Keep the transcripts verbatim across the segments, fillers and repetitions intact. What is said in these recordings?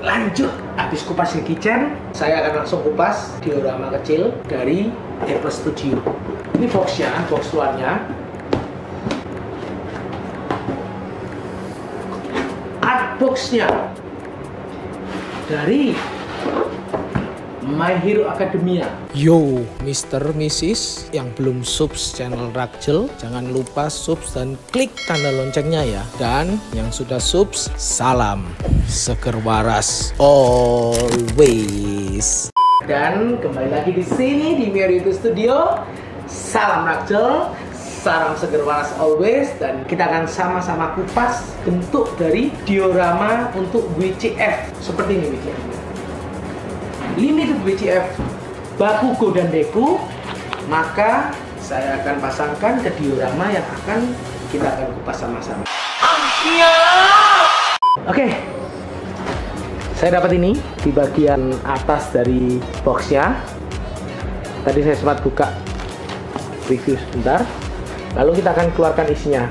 lanjut. Habis kupas Jackie Chan, saya akan langsung kupas diorama kecil dari Apple Studio. Ini boxnya, box luarnya. Art boxnya dari My Hero Academia. Yo, Mister Missus yang belum subs channel Rakjel, jangan lupa subs dan klik tanda loncengnya ya. Dan yang sudah subs, salam seger waras always. Dan kembali lagi di sini di My Hero Studio. Salam Rakjel, salam seger waras always. Dan kita akan sama-sama kupas bentuk dari diorama untuk W C F. Seperti ini W C F. Limited W C F Bakugo dan Deku, maka saya akan pasangkan ke diorama yang akan kita akan kupas sama-sama. Oke, saya dapat ini di bagian atas dari boxnya. Tadi saya sempat buka review sebentar, lalu kita akan keluarkan isinya.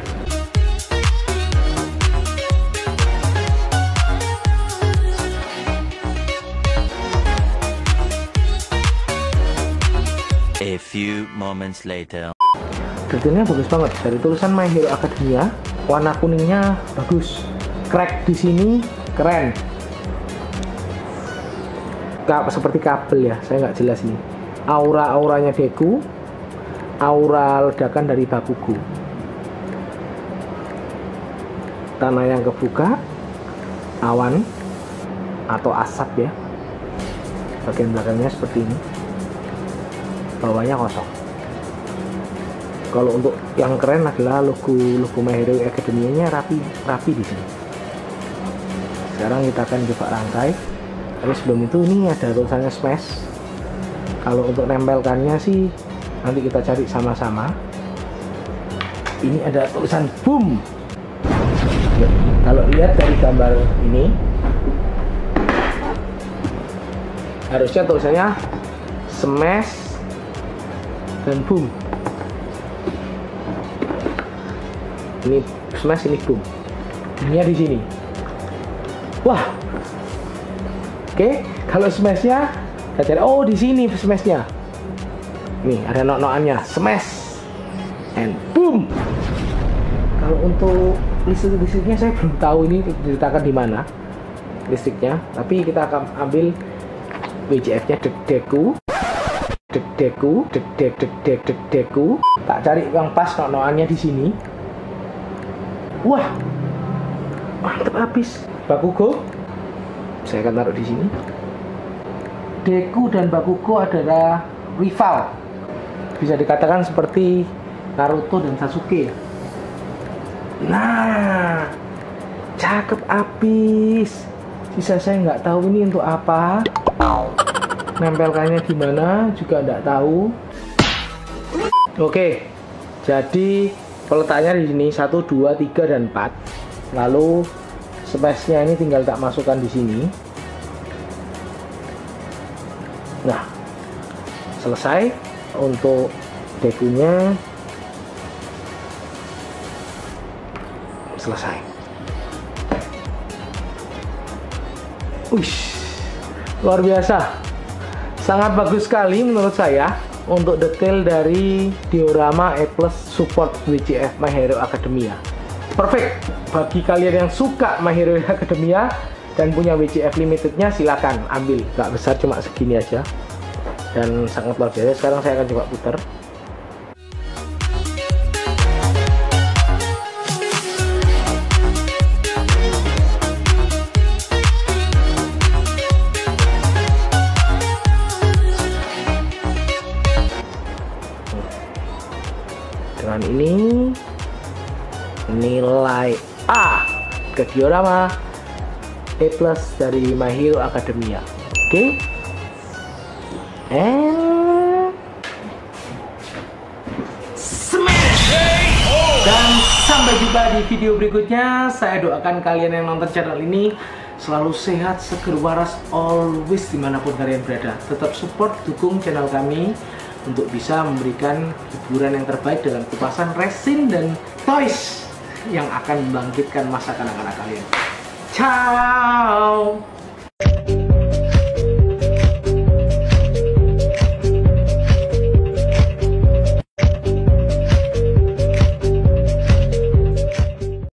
A few moments later. Detailnya bagus banget, dari tulisan My Hero Academia, warna kuningnya bagus, crack di sini keren. Ka seperti kabel ya, saya nggak jelas ini. Aura-auranya Deku, aura ledakan dari Bakugo. Tanah yang kebuka, awan atau asap ya. Bagian belakangnya seperti ini. Bawahnya kosong. Kalau untuk yang keren adalah logo logo My Hero Academia-nya rapi rapi di sini. Sekarang kita akan coba rangkai. Tapi sebelum itu ini ada tulisannya Smash. Kalau untuk nempelkannya sih nanti kita cari sama-sama. Ini ada tulisan Boom. Kalau lihat dari gambar ini, harusnya tulisannya Smash dan Boom. Ini Smash, ini Boom. Ini di sini. Wah. Oke, kalau Smashnya kita cari. Oh, di sini Smashnya. Nih ada not-notannya, Smash and Boom. Kalau untuk listrik-listriknya saya belum tahu ini diletakkan di mana listriknya. Tapi kita akan ambil W C F-nya Deku. Deku, dek dek dek dek dek Deku. Tak cari yang pas not-notannya di sini. Wah, mantep habis. Bakugo, saya akan taruh di sini. Deku dan Bakugo adalah rival. Bisa dikatakan seperti Naruto dan Sasuke. Nah, cakep habis. Sisa saya nggak tahu ini untuk apa. Nempelkannya di mana juga nggak tahu. Oke, jadi peletaknya di sini satu, dua, tiga dan empat. Lalu space-nya ini tinggal tak masukkan di sini. Nah, selesai untuk Dekunya. Selesai. Wih, luar biasa. Sangat bagus sekali menurut saya untuk detail dari diorama A plus support W C F My Hero Academia. Perfect bagi kalian yang suka My Hero Academia dan punya W C F limitednya, silakan ambil. Gak besar, cuma segini aja dan sangat luar biasa. Sekarang saya akan coba putar. Dengan ini nilai A ke diorama A plus dari My Hero Academia. Oke, okay. And smash. Dan sampai jumpa di video berikutnya. Saya doakan kalian yang nonton channel ini selalu sehat, seger waras always dimanapun kalian berada. Tetap support, dukung channel kami untuk bisa memberikan hiburan yang terbaik dalam kupasan resin dan toys yang akan membangkitkan masa kanak-kanak kalian. Ciao.